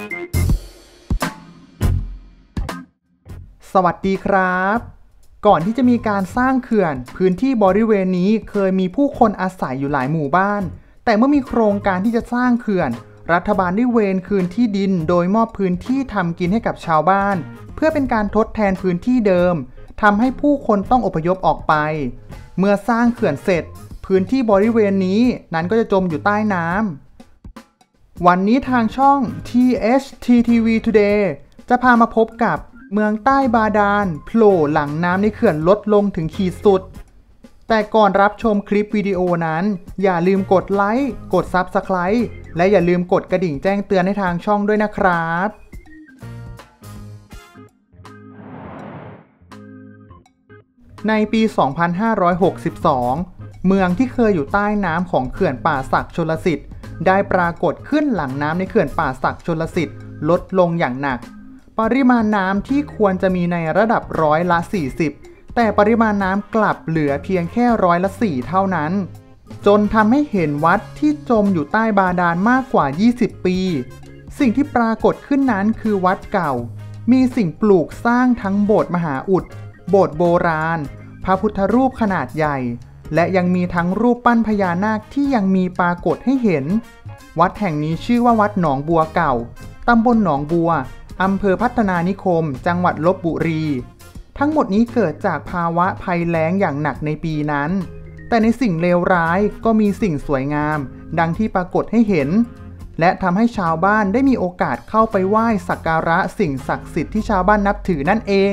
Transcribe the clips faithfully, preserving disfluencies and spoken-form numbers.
สวัสดีครับก่อนที่จะมีการสร้างเขื่อนพื้นที่บริเวณนี้เคยมีผู้คนอาศัยอยู่หลายหมู่บ้านแต่เมื่อมีโครงการที่จะสร้างเขื่อนรัฐบาลได้เวรคืนที่ดินโดยมอบพื้นที่ทำกินให้กับชาวบ้านเพื่อเป็นการทดแทนพื้นที่เดิมทำให้ผู้คนต้องอพยพออกไปเมื่อสร้างเขื่อนเสร็จพื้นที่บริเวณนี้นั้นก็จะจมอยู่ใต้น้ำวันนี้ทางช่อง ที เอช ที ที วี Today จะพามาพบกับเมืองใต้บาดาลโผล่หลังน้ำในเขื่อนลดลงถึงขีดสุดแต่ก่อนรับชมคลิปวิดีโอนั้นอย่าลืมกดไลค์กด ซับสไครบ์ และอย่าลืมกดกระดิ่งแจ้งเตือนให้ทางช่องด้วยนะครับในปี สองพันห้าร้อยหกสิบสอง เมืองที่เคยอยู่ใต้น้ำของเขื่อนป่าสักชลสิทธิ์ได้ปรากฏขึ้นหลังน้ำในเขื่อนป่าสักชลสิทธิ์ลดลงอย่างหนักปริมาณน้ำที่ควรจะมีในระดับร้อยละสี่สิบแต่ปริมาณน้ำกลับเหลือเพียงแค่ร้อยละสี่เท่านั้นจนทำให้เห็นวัดที่จมอยู่ใต้บาดาลมากกว่ายี่สิบปีสิ่งที่ปรากฏขึ้นนั้นคือวัดเก่ามีสิ่งปลูกสร้างทั้งโบสถ์มหาอุดโบสถ์โบราณพระพุทธรูปขนาดใหญ่และยังมีทั้งรูปปั้นพญานาคที่ยังมีปรากฏให้เห็นวัดแห่งนี้ชื่อว่าวัดหนองบัวเก่าตำบลหนองบัวอำเภอพัฒนานิคมจังหวัดลพบุรีทั้งหมดนี้เกิดจากภาวะภัยแล้งอย่างหนักในปีนั้นแต่ในสิ่งเลวร้ายก็มีสิ่งสวยงามดังที่ปรากฏให้เห็นและทำให้ชาวบ้านได้มีโอกาสเข้าไปไหว้สักการะสิ่งศักดิ์สิทธิ์ที่ชาวบ้านนับถือนั่นเอง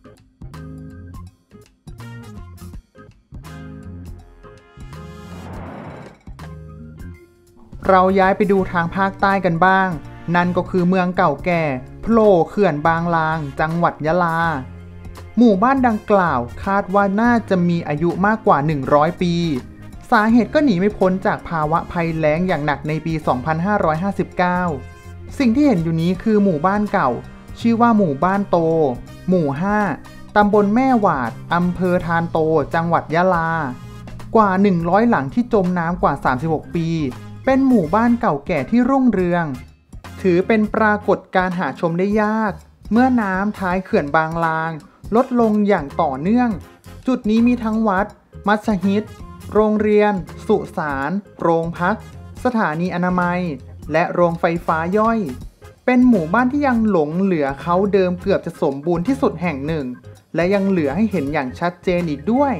เราย้ายไปดูทางภาคใต้กันบ้างนั่นก็คือเมืองเก่าแก่โผล่เขื่อนบางลางจังหวัดยะลาหมู่บ้านดังกล่าวคาดว่าน่าจะมีอายุมากกว่าหนึ่งร้อยปีสาเหตุก็หนีไม่พ้นจากภาวะภัยแล้งอย่างหนักในปี สองพันห้าร้อยห้าสิบเก้า สิ่งที่เห็นอยู่นี้คือหมู่บ้านเก่าชื่อว่าหมู่บ้านโตหมู่ห้าตำบลแม่หวาดอำเภอทานโตจังหวัดยะลากว่าหนึ่งร้อยหลังที่จมน้ำกว่าสามสิบหกปีเป็นหมู่บ้านเก่าแก่ที่รุ่งเรืองถือเป็นปรากฏการณ์หาชมได้ยากเมื่อน้ำท้ายเขื่อนบางลางลดลงอย่างต่อเนื่องจุดนี้มีทั้งวัดมัสยิดโรงเรียนสุสานโรงพักสถานีอนามัยและโรงไฟฟ้าย่อยเป็นหมู่บ้านที่ยังหลงเหลือเขาเดิมเกือบจะสมบูรณ์ที่สุดแห่งหนึ่งและยังเหลือให้เห็นอย่างชัดเจนอีกด้วย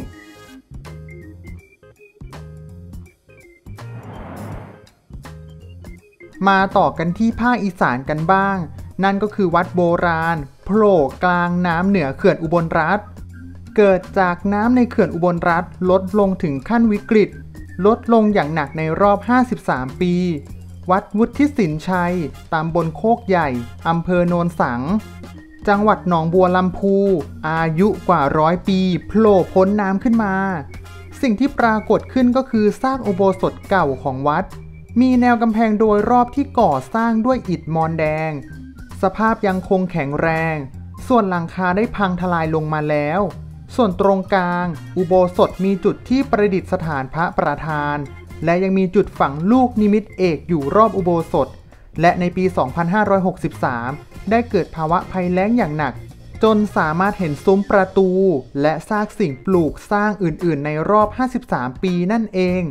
มาต่อกันที่ภาคอีสานกันบ้างนั่นก็คือวัดโบราณโผล่กลางน้ำเหนือเขื่อนอุบลรัตน์เกิดจากน้ำในเขื่อนอุบลรัตน์ลดลงถึงขั้นวิกฤตลดลงอย่างหนักในรอบห้าสิบสามปีวัดวุฒิสินชัยตำบลโคกใหญ่อำเภอโนนสังจังหวัดหนองบัวลำพูอายุกว่าร้อยปีโผล่พ้นน้ำขึ้นมาสิ่งที่ปรากฏขึ้นก็คือซากอุโบสถเก่าของวัดมีแนวกำแพงโดยรอบที่ก่อสร้างด้วยอิฐมอนแดงสภาพยังคงแข็งแรงส่วนหลังคาได้พังทลายลงมาแล้วส่วนตรงกลางอุโบสถมีจุดที่ประดิษฐานพระประธานและยังมีจุดฝังลูกนิมิตเอกอยู่รอบอุโบสถและในปี สองพันห้าร้อยหกสิบสาม ได้เกิดภาวะภัยแล้งอย่างหนักจนสามารถเห็นซุ้มประตูและซากสิ่งปลูกสร้างอื่นๆในรอบห้าสิบสามปีนั่นเอง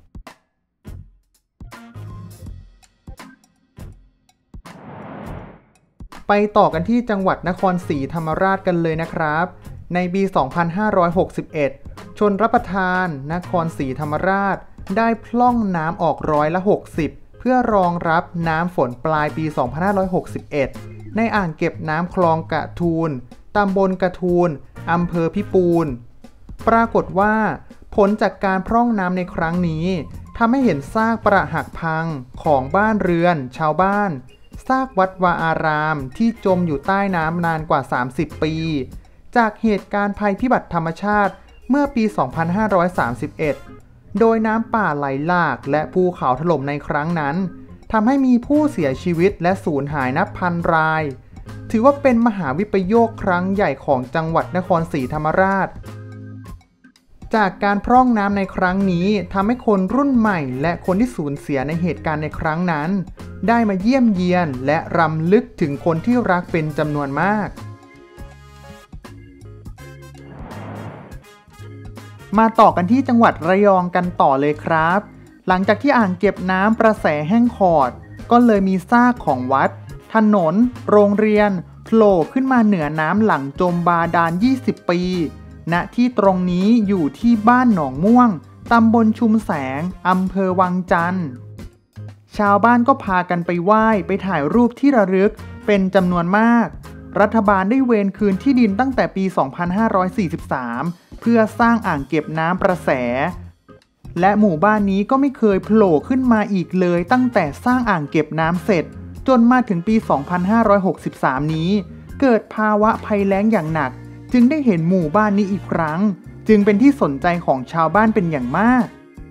ไปต่อกันที่จังหวัดนครศรีธรรมราชกันเลยนะครับในปี สองพันห้าร้อยหกสิบเอ็ด ชลรับประทานนครศรีธรรมราชได้พร่องน้ำออกร้อยละหกสิบเพื่อรองรับน้ำฝนปลายปี สองพันห้าร้อยหกสิบเอ็ด ในอ่างเก็บน้ำคลองกระทูลตำบลกระทูลอำเภอพิปูนปรากฏว่าผลจากการพร่องน้ำในครั้งนี้ทำให้เห็นซากปรักหักพังของบ้านเรือนชาวบ้านซากวัดวาอารามที่จมอยู่ใต้น้ำนานกว่าสามสิบปีจากเหตุการณ์ภัยพิบัติธรรมชาติเมื่อปี สองพันห้าร้อยสามสิบเอ็ด โดยน้ำป่าไหลหลากและภูเขาถล่มในครั้งนั้นทำให้มีผู้เสียชีวิตและสูญหายนับพันรายถือว่าเป็นมหาวิปโยคครั้งใหญ่ของจังหวัดนครศรีธรรมราชจากการพร่องน้ำในครั้งนี้ทำให้คนรุ่นใหม่และคนที่สูญเสียในเหตุการณ์ในครั้งนั้นได้มาเยี่ยมเยียนและรำลึกถึงคนที่รักเป็นจำนวนมากมาต่อกันที่จังหวัดระยองกันต่อเลยครับหลังจากที่อ่างเก็บน้ำประแสแห้งขอดก็เลยมีซากของวัดถนนโรงเรียนโผล่ขึ้นมาเหนือน้ำหลังจมบาดาลยี่สิบปีณที่ตรงนี้อยู่ที่บ้านหนองม่วงตำบลชุมแสงอำเภอวังจันทร์ชาวบ้านก็พากันไปไหว้ไปถ่ายรูปที่ระลึกเป็นจำนวนมากรัฐบาลได้เวรคืนที่ดินตั้งแต่ปี สองพันห้าร้อยสี่สิบสาม เพื่อสร้างอ่างเก็บน้ำประแสและหมู่บ้านนี้ก็ไม่เคยโผล่ขึ้นมาอีกเลยตั้งแต่สร้างอ่างเก็บน้ำเสร็จจนมาถึงปี สองพันห้าร้อยหกสิบสาม นี้เกิดภาวะภัยแล้งอย่างหนักจึงได้เห็นหมู่บ้านนี้อีกครั้งจึงเป็นที่สนใจของชาวบ้านเป็นอย่างมาก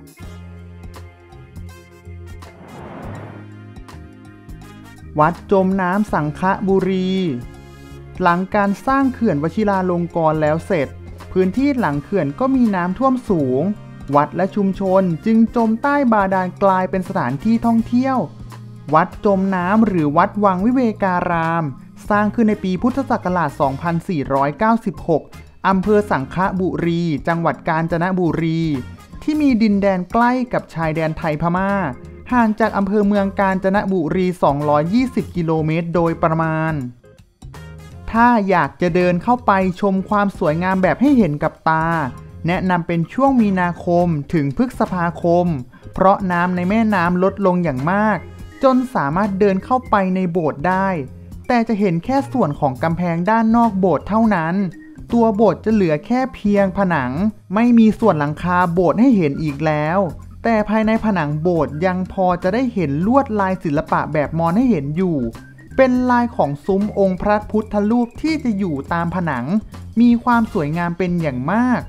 วัดจมน้ำสังขบุรีหลังการสร้างเขื่อนวชิราลงกรณ์แล้วเสร็จพื้นที่หลังเขื่อนก็มีน้ำท่วมสูงวัดและชุมชนจึงจมใต้บาดาลกลายเป็นสถานที่ท่องเที่ยววัดจมน้ำหรือวัดวังวิเวการามสร้างขึ้นในปีพุทธศักราช สองพันสี่ร้อยเก้าสิบหก อำเภอสังขบุรีจังหวัดกาญจนบุรีที่มีดินแดนใกล้กับชายแดนไทยพม่าห่างจากอำเภอเมืองกาญจนบุรีสองร้อยยี่สิบกิโลเมตรโดยประมาณถ้าอยากจะเดินเข้าไปชมความสวยงามแบบให้เห็นกับตาแนะนำเป็นช่วงมีนาคมถึงพฤษภาคมเพราะน้ำในแม่น้ำลดลงอย่างมากจนสามารถเดินเข้าไปในโบสถ์ได้แต่จะเห็นแค่ส่วนของกำแพงด้านนอกโบสถ์เท่านั้นตัวโบสถ์จะเหลือแค่เพียงผนังไม่มีส่วนหลังคาโบสถ์ให้เห็นอีกแล้วแต่ภายในผนังโบสถ์ยังพอจะได้เห็นลวดลายศิลปะแบบมอญให้เห็นอยู่เป็นลายของซุ้มองค์พระพุทธรูปที่จะอยู่ตามผนังมีความสวยงามเป็นอย่างมาก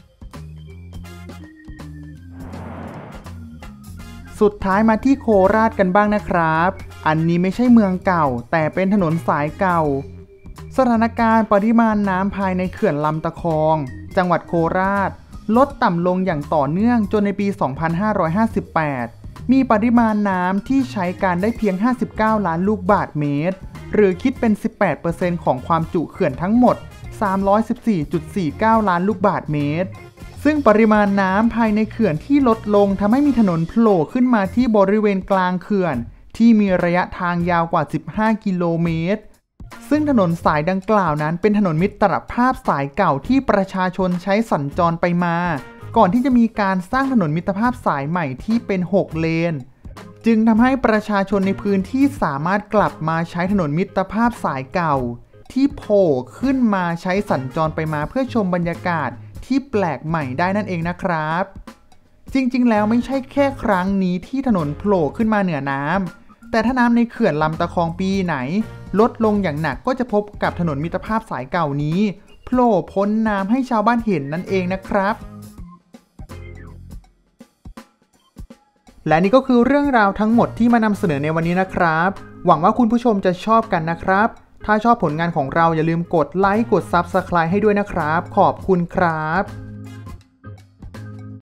สุดท้ายมาที่โคราชกันบ้างนะครับอันนี้ไม่ใช่เมืองเก่าแต่เป็นถนนสายเก่าสถานการณ์ปริมาณน้ำภายในเขื่อนลำตะคองจังหวัดโคราชลดต่ำลงอย่างต่อเนื่องจนในปี สองพันห้าร้อยห้าสิบแปด มีปริมาณน้ำที่ใช้การได้เพียงห้าสิบเก้าล้านลูกบาศก์เมตรหรือคิดเป็น สิบแปดเปอร์เซ็นต์ ของความจุเขื่อนทั้งหมด สามร้อยสิบสี่จุดสี่เก้า ล้านลูกบาศก์เมตรซึ่งปริมาณน้ำภายในเขื่อนที่ลดลงทำให้มีถนนโผล่ขึ้นมาที่บริเวณกลางเขื่อนที่มีระยะทางยาวกว่าสิบห้ากิโลเมตรซึ่งถนนสายดังกล่าวนั้นเป็นถนนมิตรภาพสายเก่าที่ประชาชนใช้สัญจรไปมาก่อนที่จะมีการสร้างถนนมิตรภาพสายใหม่ที่เป็นหกเลนจึงทำให้ประชาชนในพื้นที่สามารถกลับมาใช้ถนนมิตรภาพสายเก่าที่โผล่ขึ้นมาใช้สัญจรไปมาเพื่อชมบรรยากาศที่แปลกใหม่ได้นั่นเองนะครับจริงๆแล้วไม่ใช่แค่ครั้งนี้ที่ถนนโผล่ขึ้นมาเหนือน้ำแต่ถ้าน้ำในเขื่อนลำตะคองปีไหนลดลงอย่างหนักก็จะพบกับถนนมิตรภาพสายเก่านี้โผล่พ้นน้ำให้ชาวบ้านเห็นนั่นเองนะครับและนี่ก็คือเรื่องราวทั้งหมดที่มานำเสนอในวันนี้นะครับหวังว่าคุณผู้ชมจะชอบกันนะครับถ้าชอบผลงานของเราอย่าลืมกดไลค์กด ซับสไครบ์ ให้ด้วยนะครับขอบคุณครับ